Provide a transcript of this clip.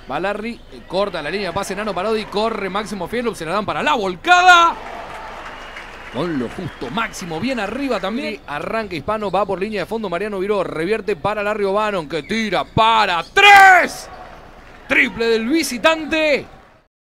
Va Larry, corta la línea de pase Nano Parodi, corre Máximo Fierro, se la dan para la volcada. Con lo justo, Máximo bien arriba también. Arranca Hispano, va por línea de fondo Mariano Viró, revierte para Larry O'Bannon que tira para 3. Triple del visitante.